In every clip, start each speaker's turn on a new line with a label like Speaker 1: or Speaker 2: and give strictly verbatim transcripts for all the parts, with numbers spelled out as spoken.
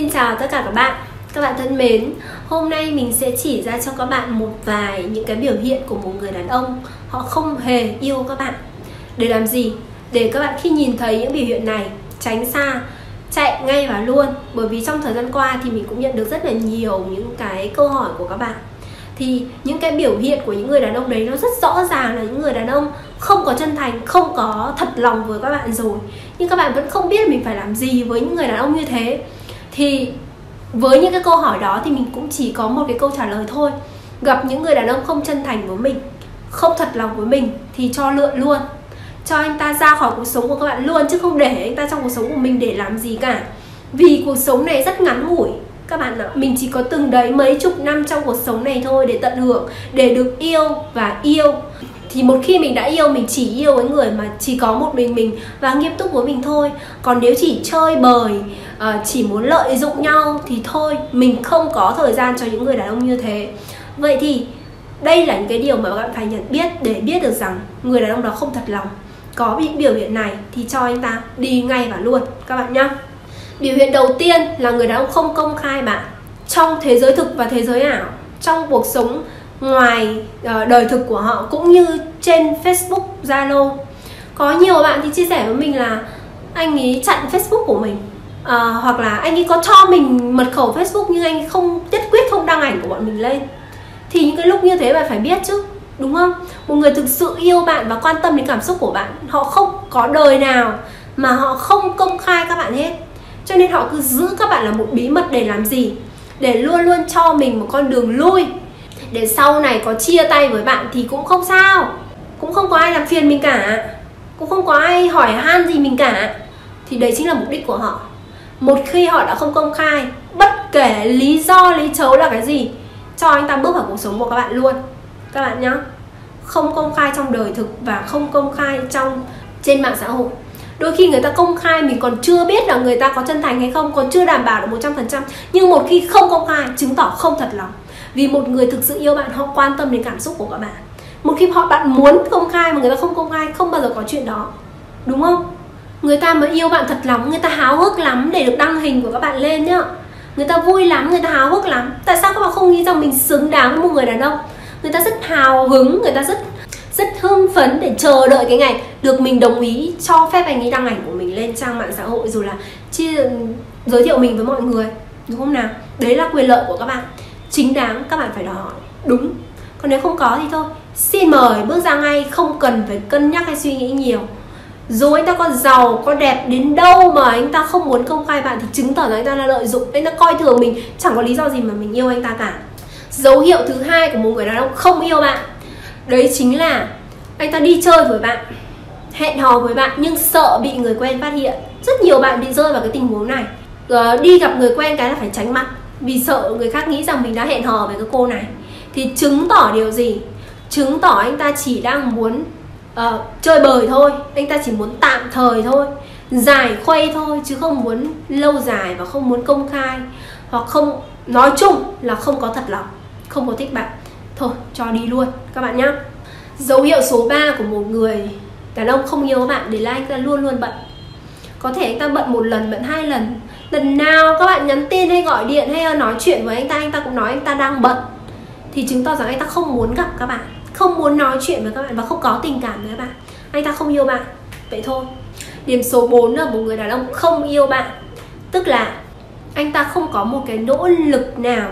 Speaker 1: Xin chào tất cả các bạn. Các bạn thân mến, hôm nay mình sẽ chỉ ra cho các bạn một vài những cái biểu hiện của một người đàn ông họ không hề yêu các bạn. Để làm gì? Để các bạn khi nhìn thấy những biểu hiện này tránh xa, chạy ngay vào luôn. Bởi vì trong thời gian qua thì mình cũng nhận được rất là nhiều những cái câu hỏi của các bạn. Thì những cái biểu hiện của những người đàn ông đấy nó rất rõ ràng là những người đàn ông không có chân thành, không có thật lòng với các bạn rồi. Nhưng các bạn vẫn không biết mình phải làm gì với những người đàn ông như thế. Thì với những cái câu hỏi đó thì mình cũng chỉ có một cái câu trả lời thôi. Gặp những người đàn ông không chân thành với mình, không thật lòng với mình thì cho lượn luôn. Cho anh ta ra khỏi cuộc sống của các bạn luôn, chứ không để anh ta trong cuộc sống của mình để làm gì cả. Vì cuộc sống này rất ngắn ngủi các bạn ạ. Mình chỉ có từng đấy mấy chục năm trong cuộc sống này thôi để tận hưởng, để được yêu và yêu. Thì một khi mình đã yêu, mình chỉ yêu với người mà chỉ có một mình mình và nghiêm túc với mình thôi. Còn nếu chỉ chơi bời, chỉ muốn lợi dụng nhau thì thôi, mình không có thời gian cho những người đàn ông như thế. Vậy thì đây là những cái điều mà các bạn phải nhận biết để biết được rằng người đàn ông đó không thật lòng. Có những biểu hiện này thì cho anh ta đi ngay vào luôn các bạn nhé. Biểu hiện đầu tiên là người đàn ông không công khai bạn. Trong thế giới thực và thế giới ảo, trong cuộc sống ngoài đời thực của họ cũng như trên Facebook, Zalo, có nhiều bạn thì chia sẻ với mình là anh ấy chặn Facebook của mình, à, hoặc là anh ấy có cho mình mật khẩu Facebook nhưng anh ấy không nhất quyết không đăng ảnh của bọn mình lên. Thì những cái lúc như thế bạn phải biết chứ, đúng không? Một người thực sự yêu bạn và quan tâm đến cảm xúc của bạn, họ không có đời nào mà họ không công khai các bạn hết. Cho nên họ cứ giữ các bạn là một bí mật để làm gì? Để luôn luôn cho mình một con đường lui, để sau này có chia tay với bạn thì cũng không sao, cũng không có ai làm phiền mình cả, cũng không có ai hỏi han gì mình cả. Thì đấy chính là mục đích của họ. Một khi họ đã không công khai, bất kể lý do lý chấu là cái gì, cho anh ta bước vào cuộc sống của các bạn luôn các bạn nhé. Không công khai trong đời thực và không công khai trong trên mạng xã hội. Đôi khi người ta công khai mình còn chưa biết là người ta có chân thành hay không, còn chưa đảm bảo được một trăm phần trăm. Nhưng một khi không công khai chứng tỏ không thật lòng. Vì một người thực sự yêu bạn, họ quan tâm đến cảm xúc của các bạn. Một khi họ bạn muốn công khai mà người ta không công khai, không bao giờ có chuyện đó, đúng không? Người ta mà yêu bạn thật lòng, người ta háo hức lắm để được đăng hình của các bạn lên nhá. Người ta vui lắm, người ta háo hức lắm. Tại sao các bạn không nghĩ rằng mình xứng đáng với một người đàn ông? Người ta rất hào hứng, người ta rất rất hưng phấn để chờ đợi cái ngày được mình đồng ý cho phép anh ấy đăng ảnh của mình lên trang mạng xã hội, rồi là chia giới thiệu mình với mọi người, đúng không nào? Đấy là quyền lợi của các bạn, chính đáng các bạn phải đòi hỏi, đúng. Còn nếu không có thì thôi, xin mời bước ra ngay, không cần phải cân nhắc hay suy nghĩ nhiều. Dù anh ta có giàu, có đẹp đến đâu mà anh ta không muốn công khai bạn thì chứng tỏ rằng anh ta là lợi dụng, anh ta coi thường mình, chẳng có lý do gì mà mình yêu anh ta cả. Dấu hiệu thứ hai của một người đàn ông không yêu bạn, đấy chính là anh ta đi chơi với bạn, hẹn hò với bạn nhưng sợ bị người quen phát hiện. Rất nhiều bạn bị rơi vào cái tình huống này. Đi gặp người quen cái là phải tránh mặt, vì sợ người khác nghĩ rằng mình đã hẹn hò với cái cô này. Thì chứng tỏ điều gì? Chứng tỏ anh ta chỉ đang muốn uh, chơi bời thôi, anh ta chỉ muốn tạm thời thôi, giải khuây thôi, chứ không muốn lâu dài và không muốn công khai. Hoặc không, nói chung là không có thật lòng, không có thích bạn. Thôi cho đi luôn các bạn nhé. Dấu hiệu số ba của một người đàn ông không yêu bạn, đấy là anh ta luôn luôn bận. Có thể anh ta bận một lần, bận hai lần. Lần nào các bạn nhắn tin hay gọi điện hay nói chuyện với anh ta, anh ta cũng nói anh ta đang bận. Thì chứng tỏ rằng anh ta không muốn gặp các bạn, không muốn nói chuyện với các bạn và không có tình cảm với các bạn. Anh ta không yêu bạn, vậy thôi. Điểm số bốn là một người đàn ông không yêu bạn, tức là anh ta không có một cái nỗ lực nào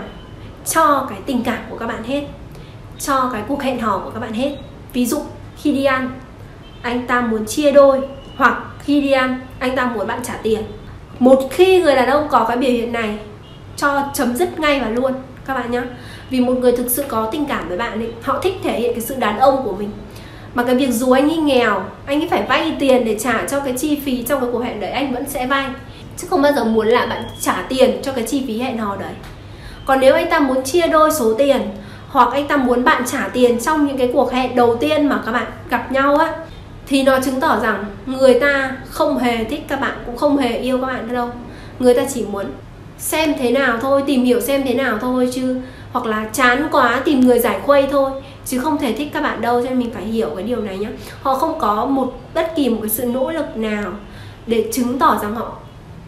Speaker 1: cho cái tình cảm của các bạn hết, cho cái cuộc hẹn hò của các bạn hết. Ví dụ khi đi ăn, anh ta muốn chia đôi, hoặc khi đi ăn, anh ta muốn bạn trả tiền. Một khi người đàn ông có cái biểu hiện này, cho chấm dứt ngay và luôn các bạn nhé. Vì một người thực sự có tình cảm với bạn ấy, họ thích thể hiện cái sự đàn ông của mình. Mà cái việc dù anh ấy nghèo, anh ấy phải vay tiền để trả cho cái chi phí trong cái cuộc hẹn đấy, anh vẫn sẽ vay, chứ không bao giờ muốn là bạn trả tiền cho cái chi phí hẹn hò đấy. Còn nếu anh ta muốn chia đôi số tiền, hoặc anh ta muốn bạn trả tiền trong những cái cuộc hẹn đầu tiên mà các bạn gặp nhau á, thì nó chứng tỏ rằng người ta không hề thích các bạn, cũng không hề yêu các bạn đâu. Người ta chỉ muốn xem thế nào thôi, tìm hiểu xem thế nào thôi, chứ hoặc là chán quá tìm người giải khuây thôi, chứ không thể thích các bạn đâu. Cho nên mình phải hiểu cái điều này nhé. Họ không có một bất kỳ một cái sự nỗ lực nào để chứng tỏ rằng họ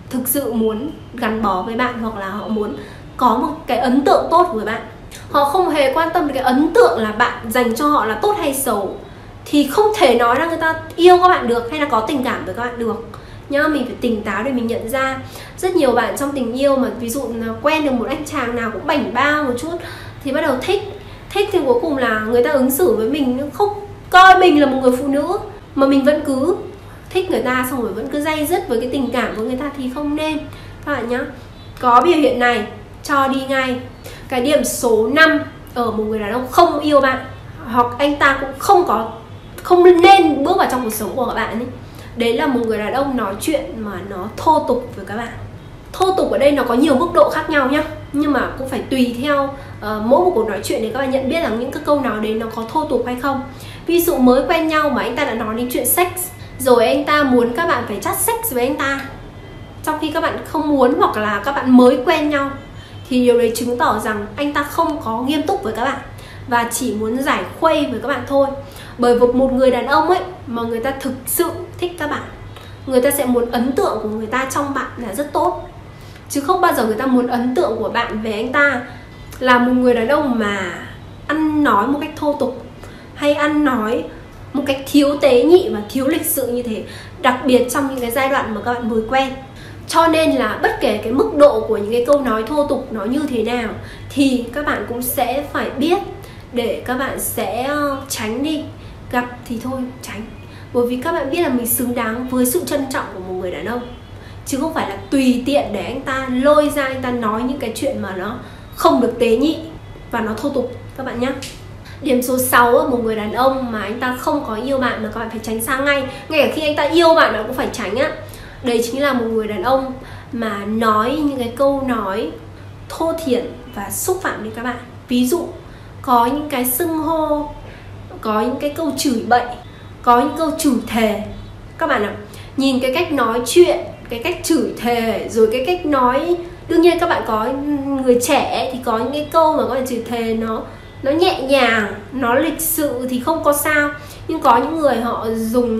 Speaker 1: thực sự muốn gắn bó với bạn, hoặc là họ muốn có một cái ấn tượng tốt với bạn. Họ không hề quan tâm đến cái ấn tượng là bạn dành cho họ là tốt hay xấu, thì không thể nói là người ta yêu các bạn được hay là có tình cảm với các bạn được nhá. Mình phải tỉnh táo để mình nhận ra. Rất nhiều bạn trong tình yêu mà ví dụ là quen được một anh chàng nào cũng bảnh bao một chút thì bắt đầu thích. Thích thì cuối cùng là người ta ứng xử với mình không coi mình là một người phụ nữ, mà mình vẫn cứ thích người ta, xong rồi vẫn cứ day dứt với cái tình cảm với người ta thì không nên các bạn nhá. Có biểu hiện này cho đi ngay. Cái điểm số năm ở một người đàn ông không yêu bạn, hoặc anh ta cũng không có không nên bước vào trong cuộc sống của các bạn ấy. Đấy là một người đàn ông nói chuyện mà nó thô tục với các bạn. Thô tục ở đây nó có nhiều mức độ khác nhau nhá, nhưng mà cũng phải tùy theo uh, mỗi một cuộc nói chuyện để các bạn nhận biết là những cái câu nào đấy nó có thô tục hay không. Ví dụ mới quen nhau mà anh ta đã nói đến chuyện sex, rồi anh ta muốn các bạn phải chat sex với anh ta trong khi các bạn không muốn, hoặc là các bạn mới quen nhau, thì điều đấy chứng tỏ rằng anh ta không có nghiêm túc với các bạn và chỉ muốn giải khuây với các bạn thôi. Bởi vì một người đàn ông ấy mà người ta thực sự thích các bạn, người ta sẽ muốn ấn tượng của người ta trong bạn là rất tốt, chứ không bao giờ người ta muốn ấn tượng của bạn về anh ta là một người đàn ông mà ăn nói một cách thô tục, hay ăn nói một cách thiếu tế nhị và thiếu lịch sự như thế, đặc biệt trong những cái giai đoạn mà các bạn mới quen. Cho nên là bất kể cái mức độ của những cái câu nói thô tục nó như thế nào thì các bạn cũng sẽ phải biết để các bạn sẽ tránh đi. Gặp thì thôi tránh, bởi vì các bạn biết là mình xứng đáng với sự trân trọng của một người đàn ông, chứ không phải là tùy tiện để anh ta lôi ra anh ta nói những cái chuyện mà nó không được tế nhị và nó thô tục các bạn nhé. Điểm số sáu ở một người đàn ông mà anh ta không có yêu bạn mà các bạn phải tránh xa ngay, ngay cả khi anh ta yêu bạn bạn cũng phải tránh á. Đấy chính là một người đàn ông mà nói những cái câu nói thô thiển và xúc phạm đến các bạn. Ví dụ có những cái xưng hô, có những cái câu chửi bậy, có những câu chửi thề. Các bạn ạ, nhìn cái cách nói chuyện, cái cách chửi thề, rồi cái cách nói, đương nhiên các bạn có người trẻ thì có những cái câu mà các bạn chửi thề nó nó nhẹ nhàng, nó lịch sự thì không có sao. Nhưng có những người họ dùng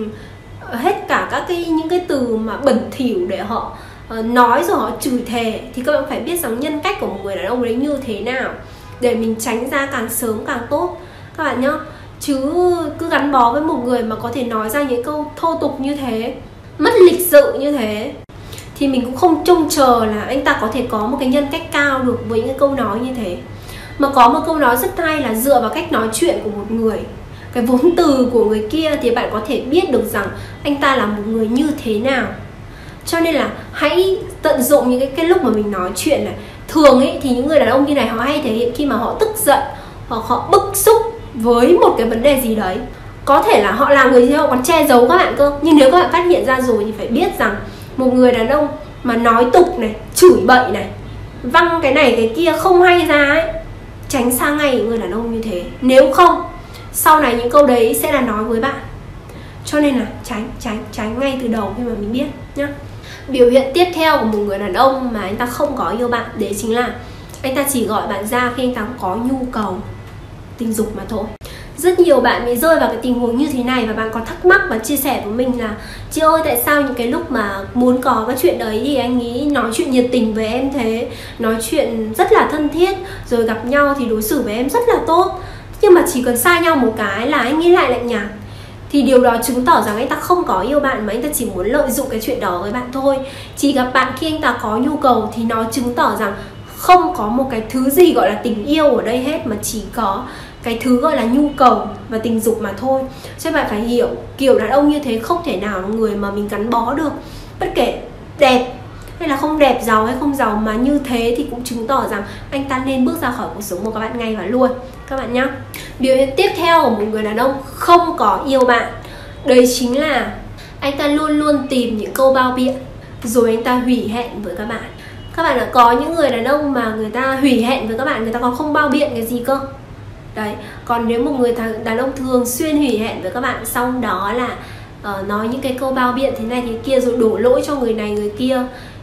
Speaker 1: hết cả các cái những cái từ mà bẩn thỉu để họ uh, nói rồi họ chửi thề, thì các bạn phải biết rằng nhân cách của một người đàn ông đấy như thế nào để mình tránh ra càng sớm càng tốt các bạn nhá. Chứ cứ gắn bó với một người mà có thể nói ra những câu thô tục như thế, mất lịch sự như thế, thì mình cũng không trông chờ là anh ta có thể có một cái nhân cách cao được với những cái câu nói như thế. Mà có một câu nói rất hay là dựa vào cách nói chuyện của một người, cái vốn từ của người kia, thì bạn có thể biết được rằng anh ta là một người như thế nào. Cho nên là hãy tận dụng những cái, cái lúc mà mình nói chuyện này. Thường ấy thì những người đàn ông như này họ hay thể hiện khi mà họ tức giận hoặc họ bức xúc với một cái vấn đề gì đấy. Có thể là họ là người họ còn che giấu các bạn cơ. Nhưng nếu các bạn phát hiện ra rồi thì phải biết rằng một người đàn ông mà nói tục này, chửi bậy này, văng cái này cái kia không hay ra ấy, tránh xa ngay những người đàn ông như thế. Nếu không, sau này những câu đấy sẽ là nói với bạn. Cho nên là tránh, tránh, tránh ngay từ đầu khi mà mình biết nhá. Biểu hiện tiếp theo của một người đàn ông mà anh ta không có yêu bạn, đấy chính là anh ta chỉ gọi bạn ra khi anh ta có nhu cầu tình dục mà thôi. Rất nhiều bạn bị rơi vào cái tình huống như thế này và bạn có thắc mắc và chia sẻ với mình là: chị ơi, tại sao những cái lúc mà muốn có cái chuyện đấy thì anh nghĩ nói chuyện nhiệt tình với em thế, nói chuyện rất là thân thiết, rồi gặp nhau thì đối xử với em rất là tốt, nhưng mà chỉ cần xa nhau một cái là anh nghĩ lại lạnh nhạt. Thì điều đó chứng tỏ rằng anh ta không có yêu bạn mà anh ta chỉ muốn lợi dụng cái chuyện đó với bạn thôi. Chỉ gặp bạn khi anh ta có nhu cầu thì nó chứng tỏ rằng không có một cái thứ gì gọi là tình yêu ở đây hết, mà chỉ có cái thứ gọi là nhu cầu và tình dục mà thôi. Cho nên bạn phải hiểu, kiểu đàn ông như thế không thể nào là người mà mình gắn bó được. Bất kể đẹp hay là không đẹp, giàu hay không giàu, mà như thế thì cũng chứng tỏ rằng anh ta nên bước ra khỏi cuộc sống của các bạn ngay và luôn các bạn nhé. Biểu hiện tiếp theo của một người đàn ông không có yêu bạn, đấy chính là anh ta luôn luôn tìm những câu bao biện, rồi anh ta hủy hẹn với các bạn. Các bạn đã có những người đàn ông mà người ta hủy hẹn với các bạn, người ta còn không bao biện cái gì cơ. Đấy, còn nếu một người đàn ông thường xuyên hủy hẹn với các bạn, xong đó là uh, nói những cái câu bao biện thế này thế kia, rồi đổ lỗi cho người này người kia,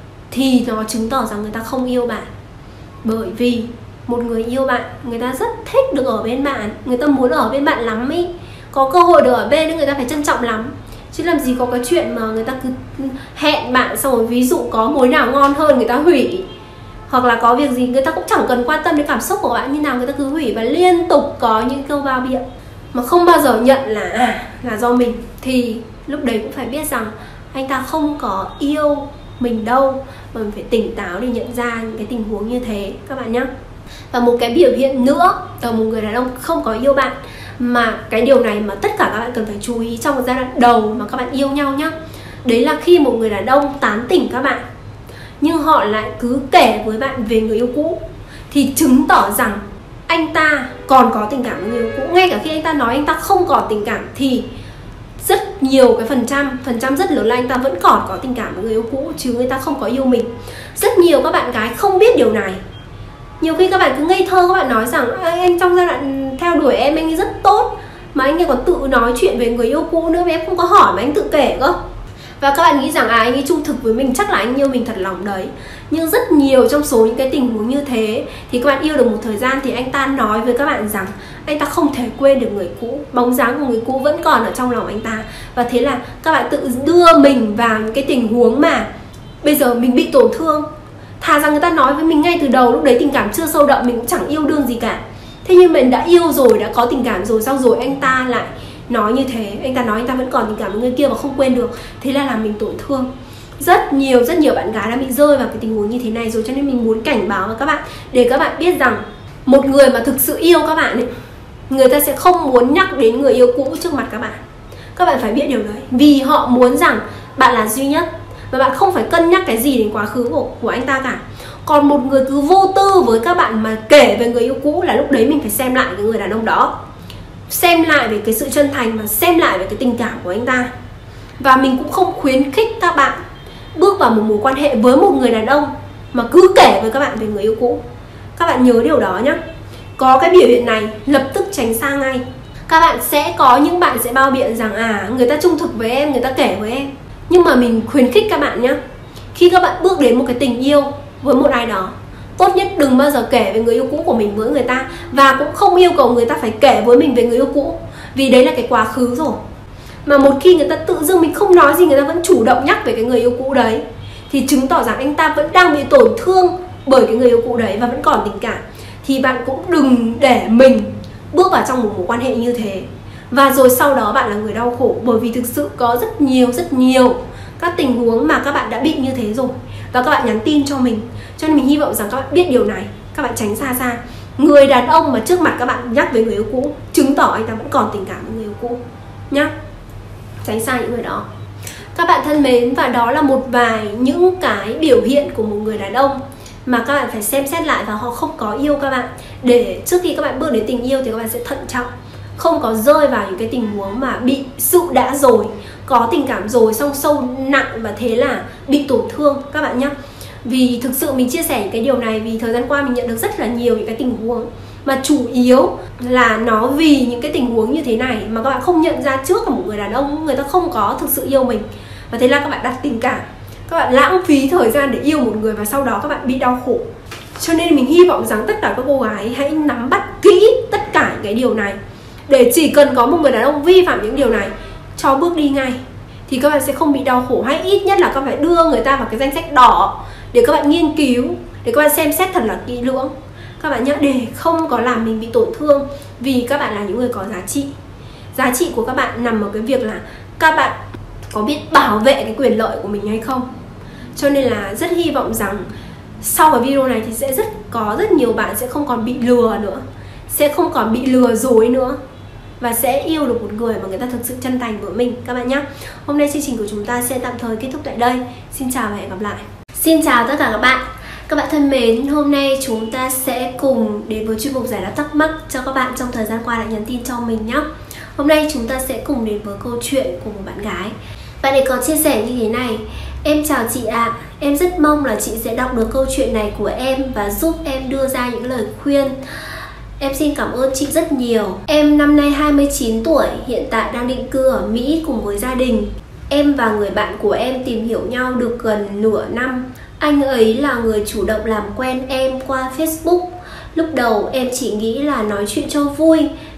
Speaker 1: thì nó chứng tỏ rằng người ta không yêu bạn. Bởi vì một người yêu bạn, người ta rất thích được ở bên bạn, người ta muốn ở bên bạn lắm ý. Có cơ hội được ở bên nên người ta phải trân trọng lắm. Chứ làm gì có cái chuyện mà người ta cứ hẹn bạn xong rồi ví dụ có mối nào ngon hơn người ta hủy, hoặc là có việc gì người ta cũng chẳng cần quan tâm đến cảm xúc của bạn như nào, người ta cứ hủy và liên tục có những câu bao biện mà không bao giờ nhận là à là do mình. Thì lúc đấy cũng phải biết rằng anh ta không có yêu mình đâu, mà mình phải tỉnh táo để nhận ra những cái tình huống như thế các bạn nhé. Và một cái biểu hiện nữa ở một người đàn ông không có yêu bạn, mà cái điều này mà tất cả các bạn cần phải chú ý trong giai đoạn đầu mà các bạn yêu nhau nhá. Đấy là khi một người đàn ông tán tỉnh các bạn nhưng họ lại cứ kể với bạn về người yêu cũ, thì chứng tỏ rằng anh ta còn có tình cảm với người yêu cũ. Ngay cả khi anh ta nói anh ta không còn tình cảm thì rất nhiều cái phần trăm, phần trăm rất lớn là anh ta vẫn còn có tình cảm với người yêu cũ, chứ người ta không có yêu mình. Rất nhiều các bạn gái không biết điều này. Nhiều khi các bạn cứ ngây thơ, các bạn nói rằng anh trong giai đoạn theo đuổi em anh ấy rất tốt, mà anh ấy còn tự nói chuyện về người yêu cũ nữa mà em không có hỏi mà anh tự kể cơ. Và các bạn nghĩ rằng à, anh ấy trung thực với mình, chắc là anh yêu mình thật lòng đấy. Nhưng rất nhiều trong số những cái tình huống như thế thì các bạn yêu được một thời gian thì anh ta nói với các bạn rằng anh ta không thể quên được người cũ, bóng dáng của người cũ vẫn còn ở trong lòng anh ta. Và thế là các bạn tự đưa mình vào những cái tình huống mà bây giờ mình bị tổn thương. Thà rằng người ta nói với mình ngay từ đầu, lúc đấy tình cảm chưa sâu đậm, mình cũng chẳng yêu đương gì cả. Thế nhưng mình đã yêu rồi, đã có tình cảm rồi, sau rồi anh ta lại nói như thế. Anh ta nói anh ta vẫn còn tình cảm với người kia và không quên được. Thế là làm mình tổn thương. Rất nhiều, rất nhiều bạn gái đã bị rơi vào cái tình huống như thế này rồi. Cho nên mình muốn cảnh báo với các bạn, để các bạn biết rằng một người mà thực sự yêu các bạn ấy, người ta sẽ không muốn nhắc đến người yêu cũ trước mặt các bạn. Các bạn phải biết điều đấy. Vì họ muốn rằng bạn là duy nhất và bạn không phải cân nhắc cái gì đến quá khứ của, của anh ta cả. Còn một người cứ vô tư với các bạn mà kể về người yêu cũ là lúc đấy mình phải xem lại cái người đàn ông đó, xem lại về cái sự chân thành và xem lại về cái tình cảm của anh ta. Và mình cũng không khuyến khích các bạn bước vào một mối quan hệ với một người đàn ông mà cứ kể với các bạn về người yêu cũ. Các bạn nhớ điều đó nhé. Có cái biểu hiện này lập tức tránh xa ngay. Các bạn sẽ có những bạn sẽ bao biện rằng à người ta trung thực với em, người ta kể với em. Nhưng mà mình khuyến khích các bạn nhé, khi các bạn bước đến một cái tình yêu với một ai đó, tốt nhất đừng bao giờ kể về người yêu cũ của mình với người ta. Và cũng không yêu cầu người ta phải kể với mình về người yêu cũ, vì đấy là cái quá khứ rồi. Mà một khi người ta tự dưng mình không nói gì, người ta vẫn chủ động nhắc về cái người yêu cũ đấy, thì chứng tỏ rằng anh ta vẫn đang bị tổn thương bởi cái người yêu cũ đấy và vẫn còn tình cảm. Thì bạn cũng đừng để mình bước vào trong một mối quan hệ như thế, và rồi sau đó bạn là người đau khổ. Bởi vì thực sự có rất nhiều, rất nhiều các tình huống mà các bạn đã bị như thế rồi, và các bạn nhắn tin cho mình. Cho nên mình hy vọng rằng các bạn biết điều này, các bạn tránh xa xa. Người đàn ông mà trước mặt các bạn nhắc về người yêu cũ, chứng tỏ anh ta vẫn còn tình cảm với người yêu cũ nhá. Tránh xa những người đó. Các bạn thân mến, và đó là một vài những cái biểu hiện của một người đàn ông mà các bạn phải xem xét lại, và họ không có yêu các bạn. Để trước khi các bạn bước đến tình yêu thì các bạn sẽ thận trọng, không có rơi vào những cái tình huống mà bị sự đã rồi, có tình cảm rồi xong sâu nặng và thế là bị tổn thương các bạn nhé. Vì thực sự mình chia sẻ những cái điều này vì thời gian qua mình nhận được rất là nhiều những cái tình huống mà chủ yếu là nó vì những cái tình huống như thế này mà các bạn không nhận ra trước là một người đàn ông người ta không có thực sự yêu mình, và thế là các bạn đặt tình cảm, các bạn lãng phí thời gian để yêu một người và sau đó các bạn bị đau khổ. Cho nên mình hy vọng rằng tất cả các cô gái hãy nắm bắt kỹ tất cả những cái điều này, để chỉ cần có một người đàn ông vi phạm những điều này cho bước đi ngay thì các bạn sẽ không bị đau khổ, hay ít nhất là các bạn phải đưa người ta vào cái danh sách đỏ để các bạn nghiên cứu, để các bạn xem xét thật là kỹ lưỡng các bạn nhé, để không có làm mình bị tổn thương. Vì các bạn là những người có giá trị. Giá trị của các bạn nằm ở cái việc là các bạn có biết bảo vệ cái quyền lợi của mình hay không. Cho nên là rất hy vọng rằng sau cái video này thì sẽ rất có rất nhiều bạn sẽ không còn bị lừa nữa, sẽ không còn bị lừa dối nữa, và sẽ yêu được một người mà người ta thực sự chân thành với mình các bạn nhé. Hôm nay chương trình của chúng ta sẽ tạm thời kết thúc tại đây. Xin chào và hẹn gặp lại. Xin chào tất cả các bạn. Các bạn thân mến, hôm nay chúng ta sẽ cùng đến với chuyên mục giải đáp thắc mắc cho các bạn trong thời gian qua đã nhắn tin cho mình nhé. Hôm nay chúng ta sẽ cùng đến với câu chuyện của một bạn gái. Bạn ấy có chia sẻ như thế này: em chào chị ạ, à. Em rất mong là chị sẽ đọc được câu chuyện này của em và giúp em đưa ra những lời khuyên. Em xin cảm ơn chị rất nhiều. Em năm nay hai mươi chín tuổi, hiện tại đang định cư ở Mỹ cùng với gia đình. Em và người bạn của em tìm hiểu nhau được gần nửa năm. Anh ấy là người chủ động làm quen em qua Facebook. Lúc đầu em chỉ nghĩ là nói chuyện cho vui,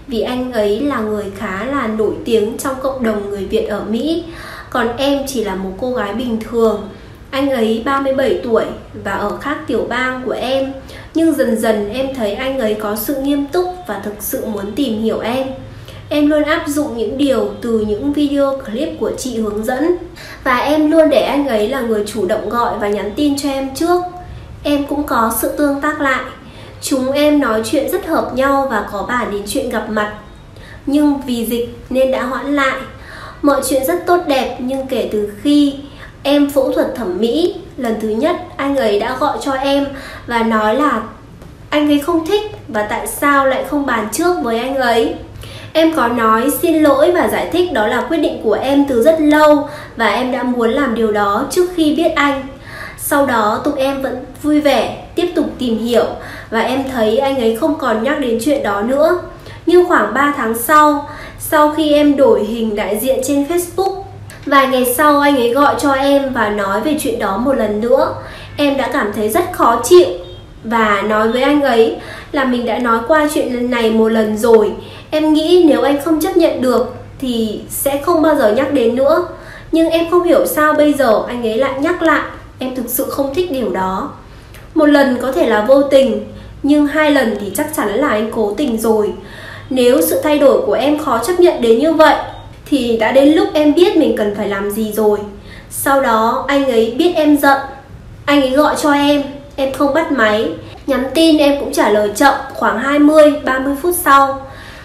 Speaker 1: vì anh ấy là người khá là nổi tiếng trong cộng đồng người Việt ở Mỹ. Còn em chỉ là một cô gái bình thường. Anh ấy ba mươi bảy tuổi và ở khác tiểu bang của em. Nhưng dần dần em thấy anh ấy có sự nghiêm túc và thực sự muốn tìm hiểu em. Em luôn áp dụng những điều từ những video clip của chị hướng dẫn. Và em luôn để anh ấy là người chủ động gọi và nhắn tin cho em trước. Em cũng có sự tương tác lại. Chúng em nói chuyện rất hợp nhau và có bàn đến chuyện gặp mặt. Nhưng vì dịch nên đã hoãn lại. Mọi chuyện rất tốt đẹp, nhưng kể từ khi em phẫu thuật thẩm mỹ lần thứ nhất, anh ấy đã gọi cho em và nói là anh ấy không thích và tại sao lại không bàn trước với anh ấy. Em có nói xin lỗi và giải thích đó là quyết định của em từ rất lâu và em đã muốn làm điều đó trước khi biết anh. Sau đó tụi em vẫn vui vẻ tiếp tục tìm hiểu và em thấy anh ấy không còn nhắc đến chuyện đó nữa. Nhưng khoảng ba tháng sau, sau khi em đổi hình đại diện trên Facebook, vài ngày sau anh ấy gọi cho em và nói về chuyện đó một lần nữa. Em đã cảm thấy rất khó chịu và nói với anh ấy là mình đã nói qua chuyện lần này một lần rồi. Em nghĩ nếu anh không chấp nhận được thì sẽ không bao giờ nhắc đến nữa. Nhưng em không hiểu sao bây giờ anh ấy lại nhắc lại. Em thực sự không thích điều đó. Một lần có thể là vô tình, nhưng hai lần thì chắc chắn là anh cố tình rồi. Nếu sự thay đổi của em khó chấp nhận đến như vậy thì đã đến lúc em biết mình cần phải làm gì rồi. Sau đó anh ấy biết em giận. Anh ấy gọi cho em, em không bắt máy. Nhắn tin em cũng trả lời chậm, khoảng hai mươi đến ba mươi phút sau.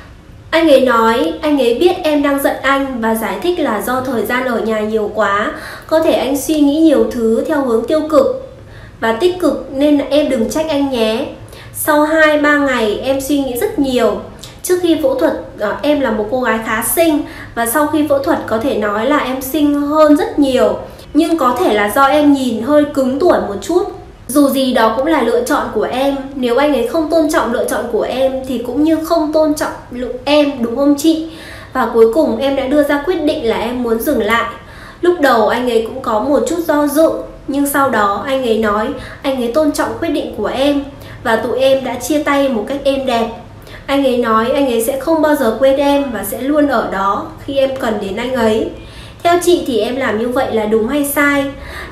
Speaker 1: Anh ấy nói anh ấy biết em đang giận anh và giải thích là do thời gian ở nhà nhiều quá. Có thể anh suy nghĩ nhiều thứ theo hướng tiêu cực và tích cực nên em đừng trách anh nhé. Sau hai ba ngày em suy nghĩ rất nhiều. Trước khi phẫu thuật em là một cô gái khá xinh và sau khi phẫu thuật có thể nói là em xinh hơn rất nhiều. Nhưng có thể là do em nhìn hơi cứng tuổi một chút. Dù gì đó cũng là lựa chọn của em. Nếu anh ấy không tôn trọng lựa chọn của em thì cũng như không tôn trọng em, đúng không chị? Và cuối cùng em đã đưa ra quyết định là em muốn dừng lại. Lúc đầu anh ấy cũng có một chút do dự, nhưng sau đó anh ấy nói anh ấy tôn trọng quyết định của em và tụi em đã chia tay một cách êm đẹp. Anh ấy nói anh ấy sẽ không bao giờ quên em và sẽ luôn ở đó khi em cần đến anh ấy. Theo chị thì em làm như vậy là đúng hay sai?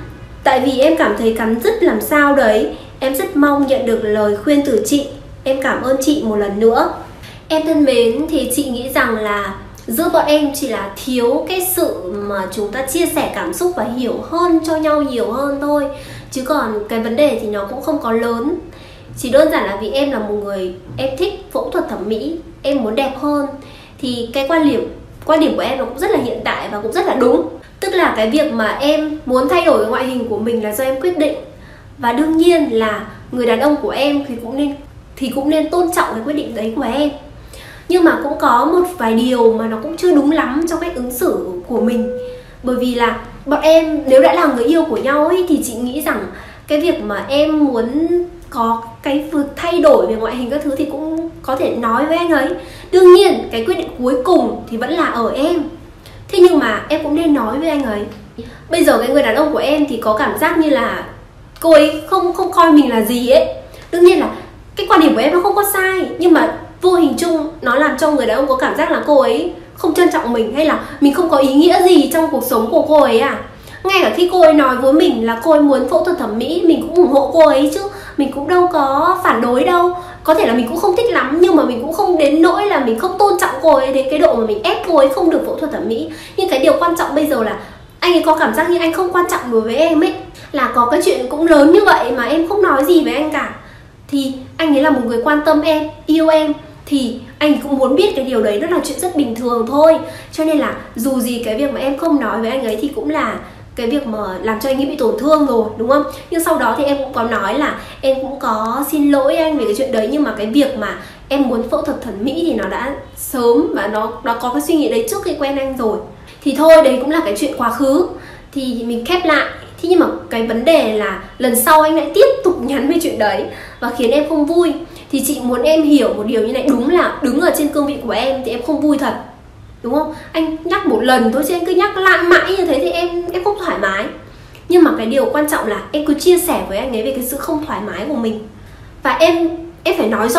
Speaker 1: Tại vì em cảm thấy cắn rứt làm sao đấy. Em rất mong nhận được lời khuyên từ chị. Em cảm ơn chị một lần nữa. Em thân mến, thì chị nghĩ rằng là giữa bọn em chỉ là thiếu cái sự mà chúng ta chia sẻ cảm xúc và hiểu hơn cho nhau nhiều hơn thôi. Chứ còn cái vấn đề thì nó cũng không có lớn. Chỉ đơn giản là vì em là một người em thích phẫu thuật thẩm mỹ, em muốn đẹp hơn. Thì cái quan điểm quan điểm của em nó cũng rất là hiện tại và cũng rất là đúng. Tức là cái việc mà em muốn thay đổi cái ngoại hình của mình là do em quyết định. Và đương nhiên là người đàn ông của em thì cũng nên thì cũng nên tôn trọng cái quyết định đấy của em. Nhưng mà cũng có một vài điều mà nó cũng chưa đúng lắm trong cách ứng xử của mình. Bởi vì là bọn em nếu đã là người yêu của nhau ấy, thì chị nghĩ rằng cái việc mà em muốn có cái việc thay đổi về ngoại hình các thứ thì cũng có thể nói với anh ấy. Đương nhiên cái quyết định cuối cùng thì vẫn là ở em. Thế nhưng mà em cũng nên nói với anh ấy. Bây giờ cái người đàn ông của em thì có cảm giác như là cô ấy không không coi mình là gì ấy. Đương nhiên là cái quan điểm của em nó không có sai, nhưng mà vô hình chung nó làm cho người đàn ông có cảm giác là cô ấy không trân trọng mình, hay là mình không có ý nghĩa gì trong cuộc sống của cô ấy à. Ngay cả khi cô ấy nói với mình là cô ấy muốn phẫu thuật thẩm mỹ, mình cũng ủng hộ cô ấy chứ. Mình cũng đâu có phản đối đâu. Có thể là mình cũng không thích lắm, nhưng mà mình cũng không đến nỗi là mình không tôn trọng cô ấy đến cái độ mà mình ép cô ấy không được phẫu thuật thẩm mỹ. Nhưng cái điều quan trọng bây giờ là anh ấy có cảm giác như anh không quan trọng đối với em ấy. Là có cái chuyện cũng lớn như vậy mà em không nói gì với anh cả. Thì anh ấy là một người quan tâm em, yêu em, thì anh cũng muốn biết cái điều đấy, nó là chuyện rất bình thường thôi. Cho nên là dù gì cái việc mà em không nói với anh ấy thì cũng là cái việc mà làm cho anh ấy bị tổn thương rồi, đúng không? Nhưng sau đó thì em cũng có nói là em cũng có xin lỗi anh về cái chuyện đấy. Nhưng mà cái việc mà em muốn phẫu thuật thẩm mỹ thì nó đã sớm và nó, nó có cái suy nghĩ đấy trước khi quen anh rồi. Thì thôi, đấy cũng là cái chuyện quá khứ. Thì mình khép lại. Thế nhưng mà cái vấn đề là lần sau anh lại tiếp tục nhắn về chuyện đấy và khiến em không vui. Thì chị muốn em hiểu một điều như này. Đúng là đứng ở trên cương vị của em thì em không vui thật, đúng không? Anh nhắc một lần thôi chứ anh cứ nhắc lại mãi như thế thì em em không thoải mái. Nhưng mà cái điều quan trọng là em cứ chia sẻ với anh ấy về cái sự không thoải mái của mình. Và em em phải nói rõ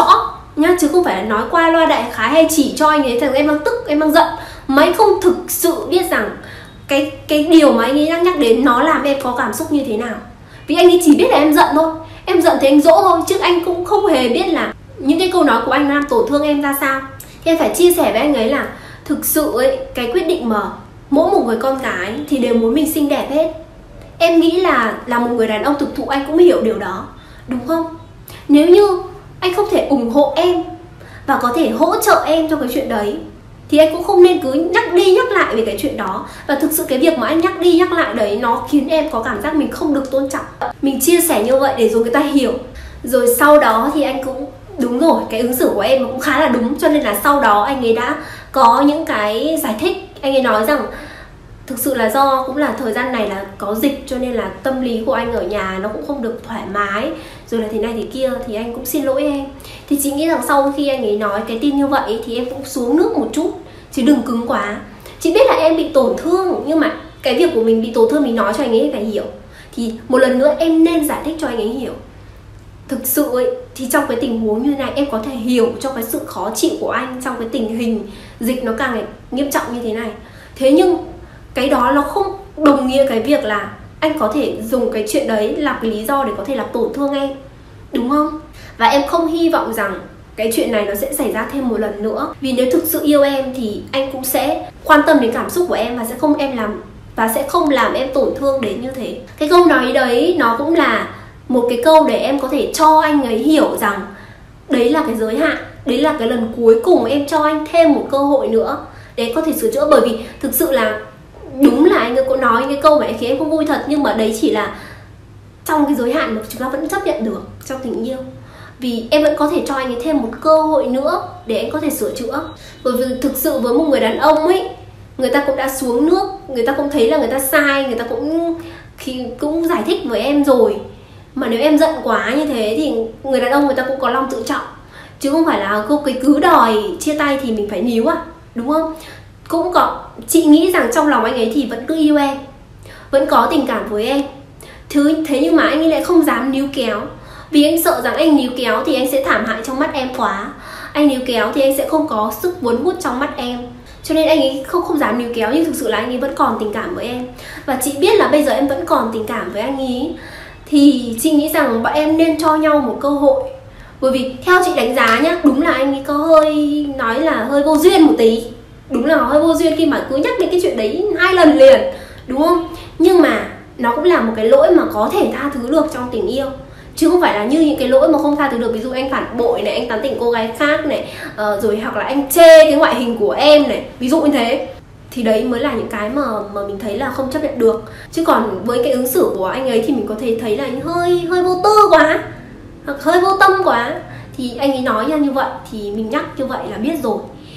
Speaker 1: nhá, chứ không phải là nói qua loa đại khái hay chỉ cho anh ấy rằng em đang tức, em đang giận, mà anh không thực sự biết rằng cái cái điều mà anh ấy đang nhắc đến nó làm em có cảm xúc như thế nào. Vì anh ấy chỉ biết là em giận thôi, em giận thì anh dỗ thôi, chứ anh cũng không hề biết là những cái câu nói của anh làm tổn thương em ra sao. Thì em phải chia sẻ với anh ấy là thực sự ấy, cái quyết định mà mỗi một người con gái thì đều muốn mình xinh đẹp hết. Em nghĩ là là một người đàn ông thực thụ anh cũng hiểu điều đó, đúng không? Nếu như anh không thể ủng hộ em và có thể hỗ trợ em cho cái chuyện đấy thì anh cũng không nên cứ nhắc đi nhắc lại về cái chuyện đó. Và thực sự cái việc mà anh nhắc đi nhắc lại đấy nó khiến em có cảm giác mình không được tôn trọng. Mình chia sẻ như vậy để rồi người ta hiểu. Rồi sau đó thì anh cũng, đúng rồi, cái ứng xử của em cũng khá là đúng. Cho nên là sau đó anh ấy đã có những cái giải thích. Anh ấy nói rằng thực sự là do cũng là thời gian này là có dịch, cho nên là tâm lý của anh ở nhà nó cũng không được thoải mái, rồi là thế này thế kia, thì anh cũng xin lỗi em. Thì chị nghĩ rằng sau khi anh ấy nói cái tin như vậy thì em cũng xuống nước một chút, chứ đừng cứng quá. Chị biết là em bị tổn thương, nhưng mà cái việc của mình bị tổn thương mình nói cho anh ấy phải hiểu. Thì một lần nữa em nên giải thích cho anh ấy hiểu. Thực sự ấy, thì trong cái tình huống như này em có thể hiểu cho cái sự khó chịu của anh trong cái tình hình dịch nó càng ngày nghiêm trọng như thế này. Thế nhưng cái đó nó không đồng nghĩa cái việc là anh có thể dùng cái chuyện đấy làm cái lý do để có thể làm tổn thương em, đúng không? Và em không hy vọng rằng cái chuyện này nó sẽ xảy ra thêm một lần nữa. Vì nếu thực sự yêu em thì anh cũng sẽ quan tâm đến cảm xúc của em và sẽ không em làm và sẽ không làm em tổn thương đến như thế. Cái câu nói đấy nó cũng là một cái câu để em có thể cho anh ấy hiểu rằng đấy là cái giới hạn, đấy là cái lần cuối cùng em cho anh thêm một cơ hội nữa để có thể sửa chữa. Bởi vì thực sự là đúng là anh ấy có nói cái câu mà khiến em không vui thật, nhưng mà đấy chỉ là trong cái giới hạn mà chúng ta vẫn chấp nhận được trong tình yêu. Vì em vẫn có thể cho anh ấy thêm một cơ hội nữa để anh có thể sửa chữa. Bởi vì thực sự với một người đàn ông ấy, người ta cũng đã xuống nước, người ta cũng thấy là người ta sai, người ta cũng khi cũng giải thích với em rồi. Mà nếu em giận quá như thế thì người đàn ông người ta cũng có lòng tự trọng, chứ không phải là cô cái cứ đòi chia tay thì mình phải níu à, đúng không? Cũng có, chị nghĩ rằng trong lòng anh ấy thì vẫn cứ yêu em, vẫn có tình cảm với em. Thứ thế nhưng mà anh ấy lại không dám níu kéo. Vì anh sợ rằng anh níu kéo thì anh sẽ thảm hại trong mắt em quá. Anh níu kéo thì anh sẽ không có sức cuốn hút trong mắt em. Cho nên anh ấy không không dám níu kéo, nhưng thực sự là anh ấy vẫn còn tình cảm với em. Và chị biết là bây giờ em vẫn còn tình cảm với anh ấy. Thì chị nghĩ rằng bọn em nên cho nhau một cơ hội. Bởi vì theo chị đánh giá nhá, đúng là anh ấy có hơi, nói là hơi vô duyên một tí. Đúng là hơi vô duyên khi mà cứ nhắc đến cái chuyện đấy hai lần liền, đúng không? Nhưng mà nó cũng là một cái lỗi mà có thể tha thứ được trong tình yêu, chứ không phải là như những cái lỗi mà không tha thứ được. Ví dụ anh phản bội này, anh tán tỉnh cô gái khác này, uh, rồi hoặc là anh chê cái ngoại hình của em này, ví dụ như thế. Thì đấy mới là những cái mà mà mình thấy là không chấp nhận được. Chứ còn với cái ứng xử của anh ấy thì mình có thể thấy là hơi hơi vô tư quá, hoặc hơi vô tâm quá. Thì anh ấy nói ra như vậy thì mình nhắc như vậy là biết rồi.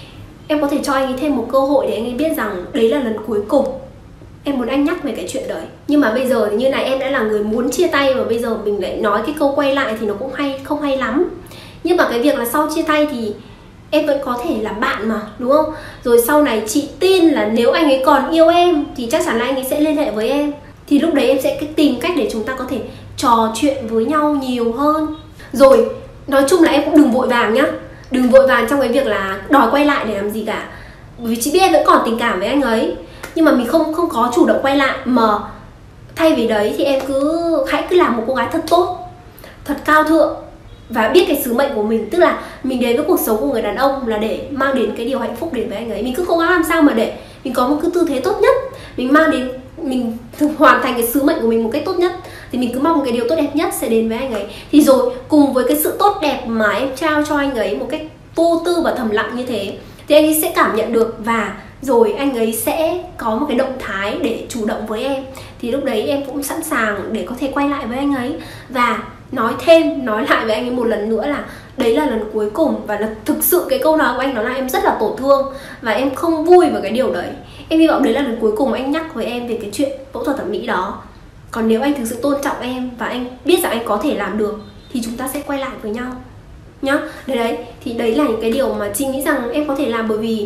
Speaker 1: Em có thể cho anh ấy thêm một cơ hội để anh ấy biết rằng đấy là lần cuối cùng em muốn anh nhắc về cái chuyện đấy. Nhưng mà bây giờ thì như này, em đã là người muốn chia tay và bây giờ mình lại nói cái câu quay lại thì nó cũng hay không hay lắm. Nhưng mà cái việc là sau chia tay thì em vẫn có thể làm bạn mà, đúng không? Rồi sau này chị tin là nếu anh ấy còn yêu em thì chắc chắn là anh ấy sẽ liên hệ với em. Thì lúc đấy em sẽ tìm cách để chúng ta có thể trò chuyện với nhau nhiều hơn. Rồi nói chung là em cũng đừng vội vàng nhá. Đừng vội vàng trong cái việc là đòi quay lại để làm gì cả. Bởi vì chị biết em vẫn còn tình cảm với anh ấy, nhưng mà mình không không có chủ động quay lại. Mà thay vì đấy thì em cứ hãy cứ làm một cô gái thật tốt, thật cao thượng và biết cái sứ mệnh của mình. Tức là mình đến với cuộc sống của người đàn ông là để mang đến cái điều hạnh phúc đến với anh ấy. Mình cứ cố gắng làm sao mà để mình có một cái tư thế tốt nhất, mình mang đến, mình hoàn thành cái sứ mệnh của mình một cách tốt nhất. Thì mình cứ mong cái điều tốt đẹp nhất sẽ đến với anh ấy. Thì rồi cùng với cái sự tốt đẹp mà em trao cho anh ấy một cách vô tư và thầm lặng như thế, thì anh ấy sẽ cảm nhận được, và rồi anh ấy sẽ có một cái động thái để chủ động với em. Thì lúc đấy em cũng sẵn sàng để có thể quay lại với anh ấy và nói thêm, nói lại với anh ấy một lần nữa là đấy là lần cuối cùng. Và là thực sự cái câu nói của anh đó là em rất là tổn thương và em không vui với cái điều đấy. Em hy vọng đấy là lần cuối cùng anh nhắc với em về cái chuyện phẫu thuật thẩm mỹ đó. Còn nếu anh thực sự tôn trọng em và anh biết rằng anh có thể làm được thì chúng ta sẽ quay lại với nhau nhá. Đấy đấy, thì đấy là những cái điều mà chị nghĩ rằng em có thể làm. Bởi vì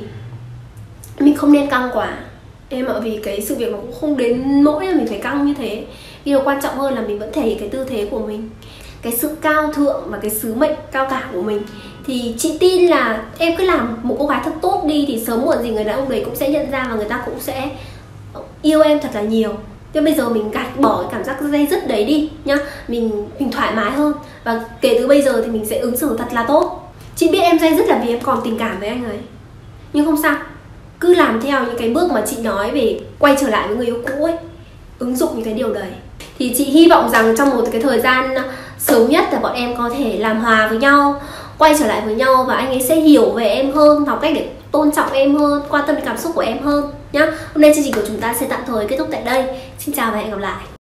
Speaker 1: mình không nên căng quá em ạ, vì cái sự việc nó cũng không đến nỗi là mình phải căng như thế. Điều quan trọng hơn là mình vẫn thể hiện cái tư thế của mình, cái sự cao thượng và cái sứ mệnh cao cả của mình. thì chị tin là em cứ làm một cô gái thật tốt đi thì sớm muộn gì người đàn ông đấy cũng sẽ nhận ra và người ta cũng sẽ yêu em thật là nhiều. Nhưng bây giờ mình gạt bỏ cái cảm giác dây dứt đấy đi nhá, mình mình thoải mái hơn và kể từ bây giờ thì mình sẽ ứng xử thật là tốt. Chị biết em dây dứt là vì em còn tình cảm với anh ấy, nhưng không sao, cứ làm theo những cái bước mà chị nói về quay trở lại với người yêu cũ ấy, ứng dụng những cái điều đấy. Thì chị hy vọng rằng trong một cái thời gian sớm nhất là bọn em có thể làm hòa với nhau, quay trở lại với nhau và anh ấy sẽ hiểu về em hơn, học cách để tôn trọng em hơn, quan tâm đến cảm xúc của em hơn nhá. Hôm nay chương trình của chúng ta sẽ tạm thời kết thúc tại đây. Xin chào và hẹn gặp lại.